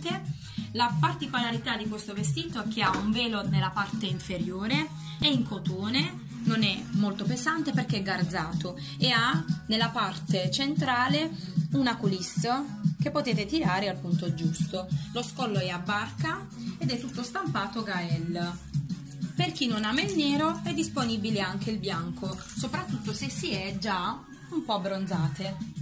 La particolarità di questo vestito è che ha un velo nella parte inferiore, è in cotone, non è molto pesante perché è garzato e ha nella parte centrale una coulisse che potete tirare al punto giusto. Lo scollo è a barca ed è tutto stampato Gael. Per chi non ama il nero è disponibile anche il bianco, soprattutto se si è già un po' abbronzate.